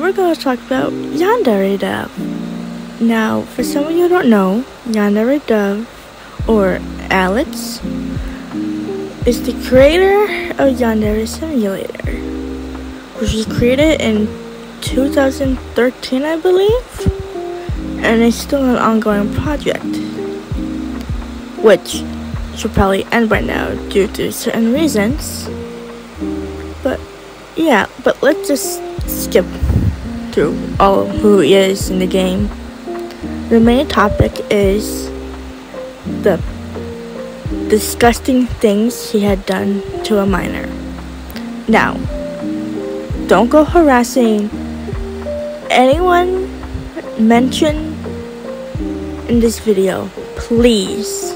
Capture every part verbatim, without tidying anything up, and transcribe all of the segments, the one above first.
we're going to talk about Yandere Dev. Now, for some of you who don't know, Yandere Dev, or Alex, is the creator of Yandere Simulator, which was created in two thousand thirteen, I believe, and it's still an ongoing project, which should probably end by now due to certain reasons. But yeah, but let's just skip through all of who he is in the game. The main topic is the disgusting things he had done to a minor. Now, don't go harassing anyone mentioned in this video, please.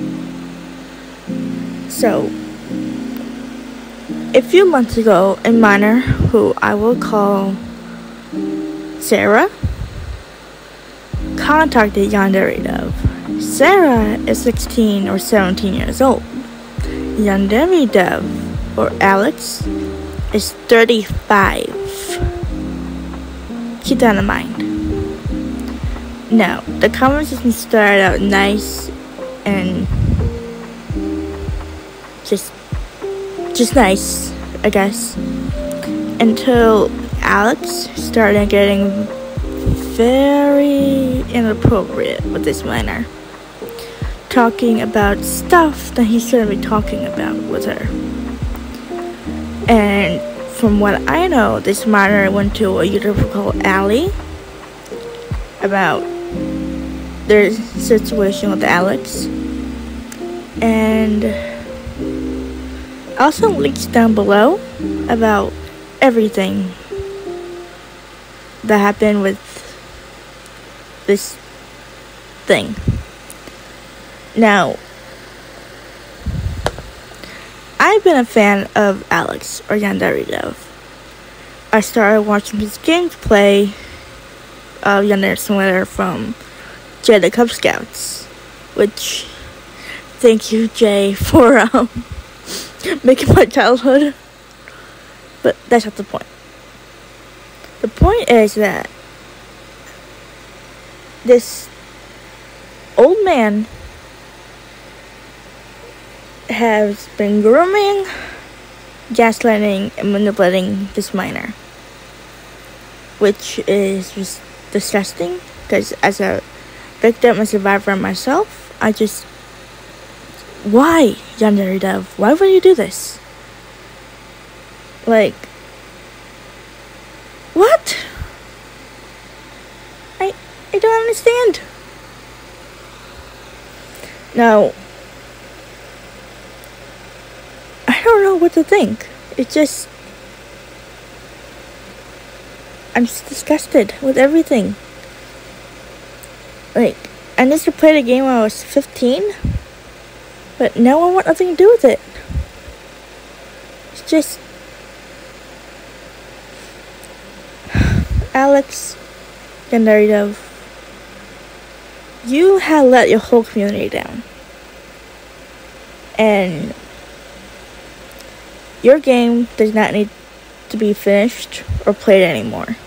So, a few months ago, a minor who I will call Sarah contacted Yandere Dev. Sarah is sixteen or seventeen years old. Yandere Dev, or Alex, is thirty-five. Keep that in mind. Now, the conversation started out nice and just just nice, I guess, until Alex started getting very inappropriate with this minor, talking about stuff that he shouldn't be talking about with her. And from what I know, this minor went to a YouTuber called Ali about their situation with Alex, and also links down below about everything that happened with this thing. Now, I've been a fan of Alex, or Yandere Dev. I started watching his gameplay of Yandere Simulator from Jay the Cub Scouts, which, thank you, Jay, for um, making my childhood. But that's not the point. The point is that this old man has been grooming, gaslighting, and manipulating this minor, which is just disgusting, because as a victim and survivor myself, I just, why, Yandere Dev, why would you do this? Like, what? I, I don't understand. Now, I don't know what to think. It just, I'm just disgusted with everything. Like, I used to play the game when I was fifteen, but now I want nothing to do with it. It's just, Alex, Yandere Dev, you have let your whole community down, and your game does not need to be finished or played anymore.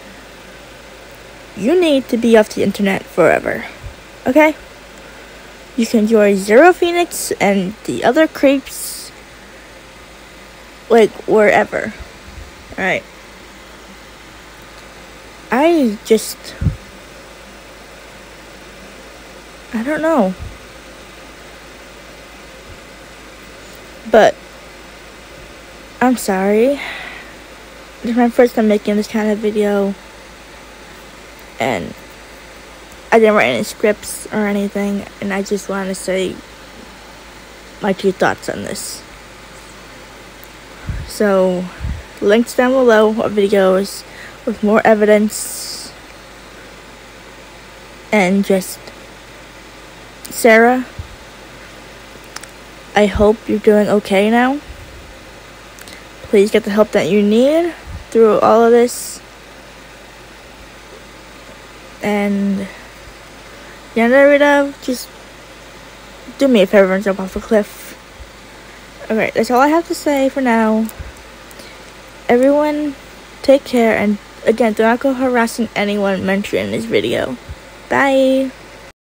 You need to be off the internet forever, okay? You can enjoy Zero Phoenix and the other creeps, like, wherever, alright? I just, I don't know, but I'm sorry. This is my first time making this kind of video, and I didn't write any scripts or anything, and I just wanted to say my two thoughts on this. So, links down below of videos with more evidence, and just, Sarah, I hope you're doing okay now. Please get the help that you need through all of this. And Yandere Dev, just do me a favor and jump off a cliff. Okay, that's all I have to say for now. Everyone, take care, and again, do not go harassing anyone mentioned in this video. Bye!